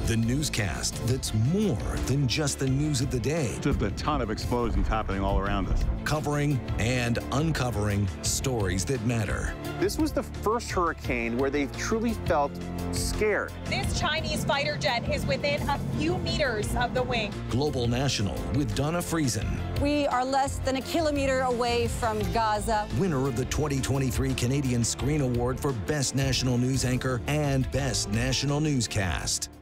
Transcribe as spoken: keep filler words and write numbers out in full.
The newscast that's more than just the news of the day. Just a ton of explosions happening all around us. Covering and uncovering stories that matter. This was the first hurricane where they truly felt scared. This Chinese fighter jet is within a few meters of the wing. Global National with Donna Friesen. We are less than a kilometer away from Gaza. Winner of the twenty twenty-three Canadian Screen Award for Best National News Anchor and Best National Newscast.